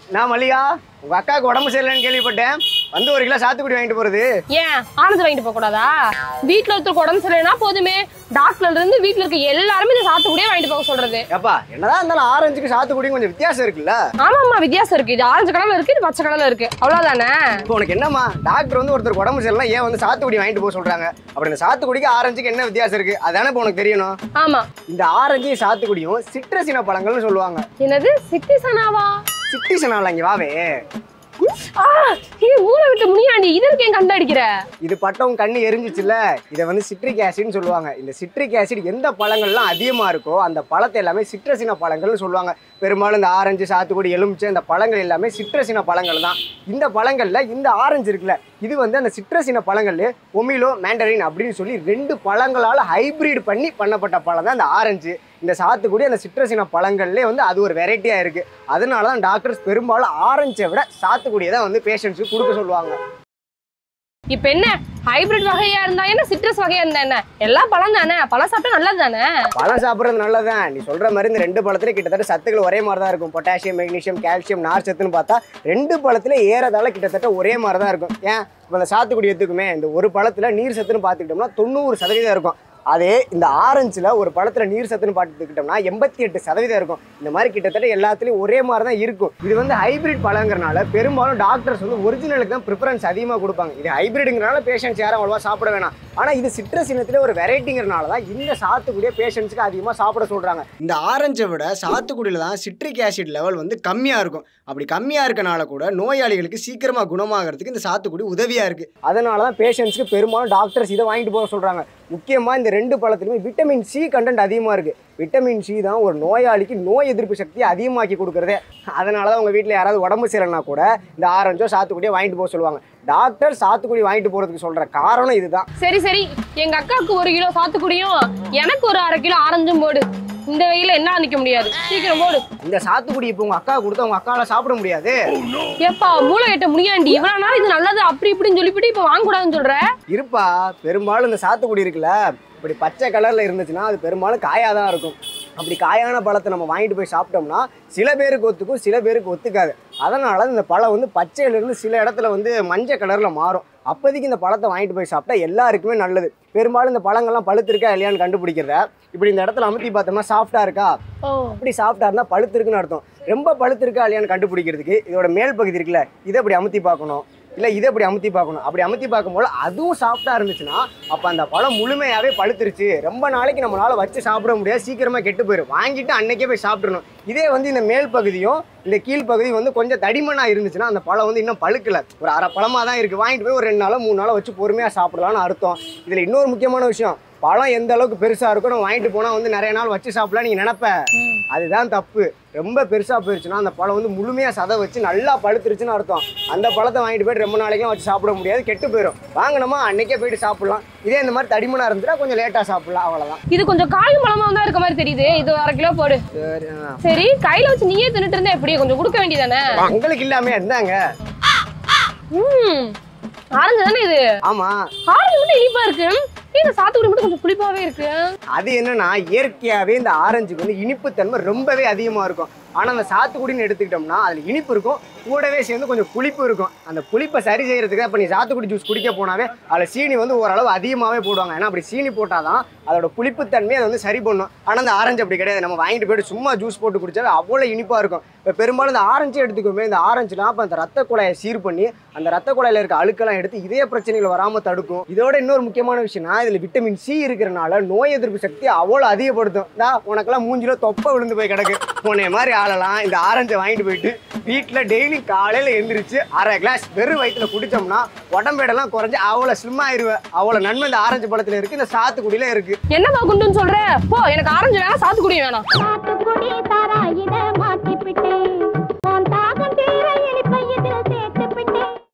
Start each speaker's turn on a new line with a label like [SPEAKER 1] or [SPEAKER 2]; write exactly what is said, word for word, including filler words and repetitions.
[SPEAKER 1] நான் மல்லிகா, உங்க அக்காவுக்கு உடம்பு சரியில்லைன்னு கேள்விப்பட்டேன். வந்து ஒரு கிலோ சாத்துக்குடி வாங்கிட்டு போறது.
[SPEAKER 2] ஏன் ஆனந்து வாங்கிட்டு போக கூடாதா? வீட்டுல ஒருத்தருக்கு உடம்பு சரியில்லைன்னா போதுமே, டாக்டர்ல இருந்து வீட்டுல இருக்க எல்லாருமே இந்த சாத்துக்குடியே வாங்கிட்டு போக சொல்றது.
[SPEAKER 1] ஏப்பா என்னதான் இருந்தாலும் ஆரஞ்சுக்கு சாத்துக்குடியும் கொஞ்சம் வித்தியாசம் இருக்குல்ல?
[SPEAKER 2] ஆமா ஆமா வித்தியாசம் இருக்கு. இது ஆரஞ்சு கலர்ல இருக்கு, இது பச்சை கலர்ல இருக்கு, அவ்வளவுதானே.
[SPEAKER 1] இப்போ உனக்கு என்னம்மா, டாக்டர் வந்து ஒருத்தருக்கு உடம்பு சரியில்லை ஏன் வந்து சாத்துக்குடி வாங்கிட்டு போக சொல்றாங்க? அப்படி இந்த சாத்துக்குடிக்கு ஆரஞ்சுக்கு என்ன வித்தியாசம் இருக்கு அதானே இப்போ உனக்கு தெரியணும்.
[SPEAKER 2] ஆமா, இந்த
[SPEAKER 1] ஆரஞ்சு சாத்துக்குடியும் சிட்ரஸின பழங்கள்னு சொல்லுவாங்க.
[SPEAKER 2] என்னது சிட்டிசனாவா?
[SPEAKER 1] சிட்டிசனால இங்க வாவே.
[SPEAKER 2] ஊரை விட்டு முனியாண்டி இதற்கு ஏன் கண்டடிக்கிற?
[SPEAKER 1] இது பட்டம் கண்ணு எரிஞ்சிச்சுல, இதை வந்து சிட்ரிக் ஆசிட்னு சொல்லுவாங்க. இந்த சிட்ரிக் ஆசிட் எந்த பழங்கள்லாம் அதிகமா இருக்கோ அந்த பழத்தை எல்லாமே சிட்ரஸின பழங்கள்னு சொல்லுவாங்க. பெரும்பாலும் இந்த ஆரஞ்சு சாத்துக்குடி எலுமிச்சை இந்த பழங்கள் எல்லாமே சிட்ரஸின பழங்கள் தான். இந்த பழங்கள்ல இந்த ஆரஞ்சு இருக்குல்ல, இது வந்து அந்த சிட்ரஸின பழங்கள்ல பொமிலோ மேண்டரின் அப்படின்னு சொல்லி ரெண்டு பழங்களால ஹைபிரிட் பண்ணி பண்ணப்பட்ட பழம் தான் இந்த ஆரஞ்சு. இந்த சாத்துக்குடி அந்த சிட்ரஸின பழங்கள்லேயே வந்து அது ஒரு வெரைட்டியா இருக்கு. அதனால தான் டாக்டர்ஸ் பெரும்பாலும் ஆரஞ்சை விட சாத்துக்குடியை தான் வந்து பேஷண்ட்ஸுக்கு கொடுக்க சொல்லுவாங்க.
[SPEAKER 2] இப்ப என்ன ஹைபிரிட் வகையா இருந்தா என்ன, சிட்ரஸ் வகையா இருந்தா என்ன, எல்லாம் பழம் தானே. பழம் சாப்பிட்டா நல்லது தானே.
[SPEAKER 1] பழம் சாப்பிட்றது நல்லதான். நீ சொல்ற மாதிரி இந்த ரெண்டு பழத்துல கிட்டத்தட்ட சத்துக்கள் ஒரே மாதிரி தான் இருக்கும். பொட்டாசியம், மெக்னீசியம், கால்சியம், நார் சத்துன்னு பார்த்தா ரெண்டு பழத்துல ஏறதால கிட்டத்தட்ட ஒரே மாதிரி தான் இருக்கும். ஏன் இப்போ இந்த சாத்துக்குடி எடுத்துக்குமே, இந்த ஒரு பழத்துல நீர் சத்துன்னு பார்த்துக்கிட்டோம்னா தொண்ணூறு சதவீதம் இருக்கும். அதே இந்த ஆரஞ்சில் ஒரு பழத்தில் நீர் சத்துன்னு பார்த்துக்கிட்டோம்னா எண்பத்தி எட்டு சதவீதம் இருக்கும். இந்த மாதிரி கிட்டத்தட்ட எல்லாத்துலேயும் ஒரே மாதிரி தான் இருக்கும். இது வந்து ஹைபிரிட் பழங்கிறனால பெரும்பாலும் டாக்டர்ஸ் வந்து ஒரிஜினலுக்கு தான் ப்ரிஃபரன்ஸ் அதிகமாக கொடுப்பாங்க. இது ஹைபிரிடுங்கிறனால பேஷண்ட்ஸ் யாரும் அவ்வளோவா சாப்பிட வேணாம். ஆனால் இது சிட்ரஸ் இனத்திலே ஒரு வெரைட்டிங்கிறனால தான் இந்த சாத்துக்குடியை பேஷண்ட்ஸுக்கு அதிகமாக சாப்பிட சொல்கிறாங்க. இந்த ஆரஞ்சை விட சாத்துக்குடியில் தான் சிட்ரிக் ஆசிட் லெவல் வந்து கம்மியாக இருக்கும். அப்படி கம்மியாக இருக்கனால கூட நோயாளிகளுக்கு சீக்கிரமாக குணமாகிறதுக்கு இந்த சாத்துக்குடி உதவியாக இருக்குது. அதனால தான் பேஷண்ட்ஸ்க்கு பெரும்பாலும் டாக்டர்ஸ் இதை வாங்கிட்டு போக சொல்கிறாங்க. முக்கியமாக இந்த ரெண்டு பழத்துலையுமே விட்டமின் சி கண்டென்ட் அதிகமாக இருக்குது. விட்டமின் சி தான் ஒரு நோயாளிக்கு நோய் எதிர்ப்பு சக்தியை அதிகமாக்கி கொடுக்குறதே. அதனால தான் உங்கள் வீட்டில் யாராவது உடம்பு சரியில்லைனா கூட இந்த ஆரஞ்சோ சாத்துக்குடியோ வாங்கிட்டு போக சொல்லுவாங்க. டாக்டர் சாத்துக்குடி வாங்கிட்டு போகிறதுக்கு சொல்கிற காரணம் இதுதான்.
[SPEAKER 2] சரி சரி, எங்கள் அக்காவுக்கு ஒரு கிலோ சாத்துக்குடியும் எனக்கு ஒரு அரை கிலோ ஆரஞ்சும் போடு. இந்த வெயில என்ன நிக்க முடியாது, சீக்கிரம் போடு.
[SPEAKER 1] இந்த சாத்துக்குடி இப்போ உங்க அக்கா கொடுத்தா உங்க அக்கால சாப்பிட முடியாது.
[SPEAKER 2] ஏப்பா மூளை கட்ட முடியாண்டி, இவ்வளவு நாள் இது நல்லது அப்படி இப்படின்னு சொல்லிவிட்டு இப்ப வாங்க கூடாதுன்னு சொல்ற.
[SPEAKER 1] இருப்பா, பெரும்பாலும் இந்த சாத்துக்குடி இருக்குல்ல, இப்படி பச்சை கலர்ல இருந்துச்சுன்னா அது பெரும்பாலும் காயாதான் இருக்கும். அப்படி காயான பழத்தை நம்ம வாங்கிட்டு போய் சாப்பிட்டோம்னா சில பேருக்கு ஒத்துக்கும், சில பேருக்கு ஒத்துக்காது. அதனால இந்த பழம் வந்து பச்சையிலிருந்து சில இடத்துல வந்து மஞ்சள் கலர்ல மாறும். அப்போதைக்கு இந்த பழத்தை வாங்கிட்டு போய் சாப்பிட்டா எல்லாருக்குமே நல்லது. பெரும்பாலும் இந்த பழங்கள்லாம் பழுத்திருக்கா இல்லையான்னு கண்டுபிடிக்கிறத இப்படி இந்த இடத்துல அமுத்தி பார்த்தோம்னா சாஃப்டா இருக்கா, அப்படி சாஃப்டா இருந்தால் பழுத்து இருக்குன்னு அர்த்தம். ரொம்ப பழுத்து இருக்கா இல்லையான்னு கண்டுபிடிக்கிறதுக்கு இதோட மேல் பகுதி இருக்குல்ல, இதை அப்படி அமுத்தி பார்க்கணும், இல்லை இதை அப்படி அமுத்தி பார்க்கணும். அப்படி அமுத்தி பார்க்கும்போது அதுவும் சாஃப்டாக இருந்துச்சுன்னா அப்போ அந்த பழம் முழுமையாகவே பழுத்துருச்சு. ரொம்ப நாளைக்கு நம்மளால் வச்சு சாப்பிட முடியாது, சீக்கிரமாக கெட்டு போயிடும். வாங்கிட்டு அன்னைக்கே போய் சாப்பிட்றணும். இதே வந்து இந்த மேல் பகுதியும் இந்த கீழ் பகுதியும் வந்து கொஞ்சம் தடிமனாக இருந்துச்சுன்னா அந்த பழம் வந்து இன்னும் பழுக்கலை, ஒரு அரை பழமாக தான் இருக்குது. வாங்கிட்டு போய் ஒரு ரெண்டு நாளோ மூணு நாளோ வச்சு பொறுமையாக சாப்பிடலான்னு அர்த்தம். இதில் இன்னொரு முக்கியமான விஷயம், பழம் எந்த அளவுக்கு பெருசாக இருக்கும் நம்ம வாங்கிட்டு போனால் வந்து நிறைய நாள் வச்சு சாப்பிடலாம் நீங்கள் நினைப்ப, அதுதான் தப்பு. ரொம்ப பெருசாக போயிடுச்சுன்னா அந்த பழம் வந்து முழுமையாக சதை வச்சு நல்லா பழுத்துருச்சுன்னு அர்த்தம். அந்த பழத்தை வாங்கிட்டு போய்ட்டு ரொம்ப நாளைக்கும் வச்சு சாப்பிட முடியாது, கெட்டு போயிடும். வாங்கினோமா அன்னைக்கே போயிட்டு சாப்பிடலாம். இதே இந்த மாதிரி தடிமனாக இருந்துச்சுன்னா கொஞ்சம் லேட்டாக சாப்பிடலாம், அவ்வளோதான்.
[SPEAKER 2] இது கொஞ்சம் காய் பழமாக தான் இருக்க மாதிரி தெரியுது. இது அரை கிலோ போடு. சரி, கையில் வச்சு நீயே தின்னுட்டு இருந்தா எப்படி, கொஞ்சம் கொடுக்க வேண்டியதானே?
[SPEAKER 1] உங்களுக்கு இல்லாம இருந்தாங்க.
[SPEAKER 2] ம், ஆரஞ்சு தானே இது?
[SPEAKER 1] ஆமா,
[SPEAKER 2] ஆரஞ்சு மட்டும் இனிப்பா இருக்கு, இந்த சாத்துக்குடி மட்டும் கொஞ்சம் புளிப்பாவே இருக்கு.
[SPEAKER 1] அது என்னன்னா இயற்கையாவே இந்த ஆரஞ்சுக்கு வந்து இனிப்பு தன்மை ரொம்பவே அதிகமா இருக்கும். ஆனா அந்த சாத்துக்குடின்னு எடுத்துக்கிட்டோம்னா அதுல இனிப்பு இருக்கும், கூடவே சேர்ந்து கொஞ்சம் புளிப்பு இருக்கும். அந்த புளிப்பை சரி செய்யறதுக்கு இப்போ நீ சாத்துக்குடி ஜூஸ் குடிக்க போனாவே அதில் சீனி வந்து ஓரளவு அதிகமாகவே போடுவாங்க. ஏன்னா அப்படி சீனி போட்டால் தான் அதோட புளிப்புத்தன்மையை அதை வந்து சரி பண்ணும். ஆனால் அந்த ஆரஞ்சு அப்படி கிடையாது. நம்ம வாங்கிட்டு போய்ட்டு சும்மா ஜூஸ் போட்டு குடிச்சாவே அவ்வளோ இனிப்பாக இருக்கும். இப்போ பெரும்பாலும் இந்த ஆரஞ்சு எடுத்துக்கோமே, இந்த ஆரஞ்சுலாம் அப்போ அந்த ரத்த குழாயை சீர் பண்ணி அந்த ரத்த குழாயில் இருக்க அழுக்கெல்லாம் எடுத்து இதே பிரச்சனைகள் வராமல் தடுக்கும். இதோட இன்னொரு முக்கியமான விஷயம்னா இதில் விட்டமின் சி இருக்கிறனால நோய் எதிர்ப்பு சக்தி அவ்வளோ அதிகப்படுத்தும். தான் உனக்கெல்லாம் மூஞ்சில தொப்பை விழுந்து போய் கிடக்கு, போன மாதிரி ஆளலாம் இந்த ஆரஞ்சை வாங்கிட்டு போயிட்டு வீட்டில் டெய்லி காலையில் எழுந்திரிச்சு அரை கிளாஸ் வெறும் வயிற்றுல குடிச்சோம்னா உடம்பேடெல்லாம் குறைஞ்சி அவ்வளோ ஸ்லிம் ஆயிடுவேன். அவ்வளோ நன்மை இந்த ஆரஞ்சு பழத்தில் இருக்கு, இந்த சாத்துக்குடியில இருக்கு.
[SPEAKER 2] என்னப்பா குண்டுன்னு சொல்ற? போ, எனக்கு ஆரஞ்சு வேணாம், சாத்துக்குடி வேணாம்.
[SPEAKER 3] சாத்துக்குடி தராயிட மாத்தி பிட்டே